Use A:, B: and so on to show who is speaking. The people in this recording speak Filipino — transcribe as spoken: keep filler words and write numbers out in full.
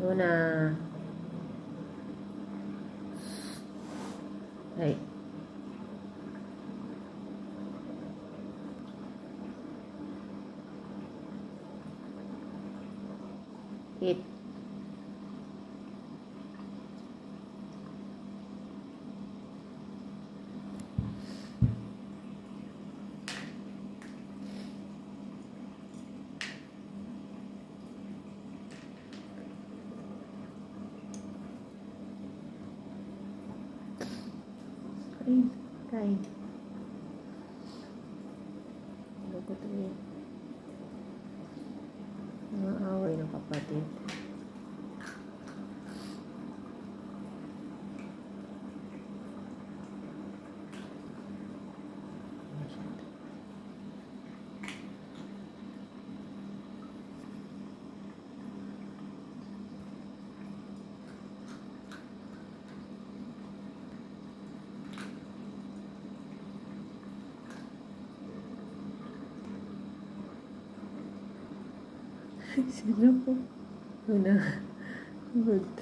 A: Una. Ay. Hit. Ay, kain. Loko to yun. Mga away ng kapatid. Sino po? Una. Good.